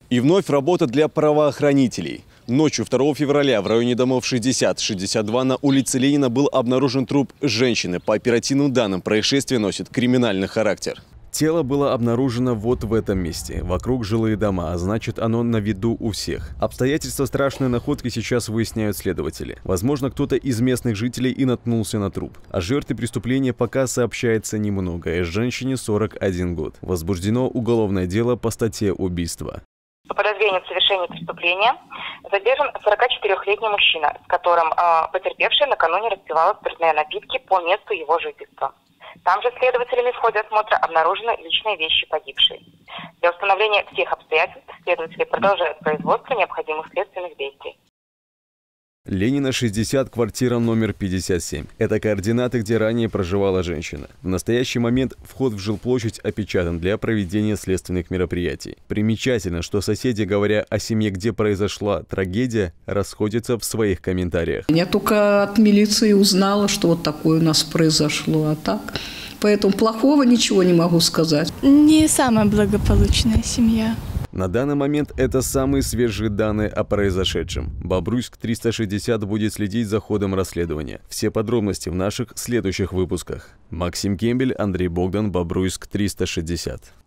И вновь работа для правоохранителей. Ночью 2 февраля в районе домов 60-62 на улице Ленина был обнаружен труп женщины. По оперативным данным, происшествие носит криминальный характер. Тело было обнаружено вот в этом месте. Вокруг жилые дома, а значит, оно на виду у всех. Обстоятельства страшной находки сейчас выясняют следователи. Возможно, кто-то из местных жителей и наткнулся на труп. О жертве преступления пока сообщается немного. Женщине 41 год. Возбуждено уголовное дело по статье убийства. По подозрению в совершении преступления задержан 44-летний мужчина, с которым потерпевшая накануне распивала спиртные напитки по месту его жительства. Там же следователями в ходе осмотра обнаружены личные вещи погибшей. Для установления всех обстоятельств следователи продолжают производство необходимых следственных действий. Ленина, 60, квартира номер 57. Это координаты, где ранее проживала женщина. В настоящий момент вход в жилплощадь опечатан для проведения следственных мероприятий. Примечательно, что соседи, говоря о семье, где произошла трагедия, расходятся в своих комментариях. Я только от милиции узнала, что вот такое у нас произошло, а так. Поэтому плохого ничего не могу сказать. Не самая благополучная семья. На данный момент это самые свежие данные о произошедшем. Бобруйск 360 будет следить за ходом расследования. Все подробности в наших следующих выпусках. Максим Кембель, Андрей Богдан, Бобруйск 360.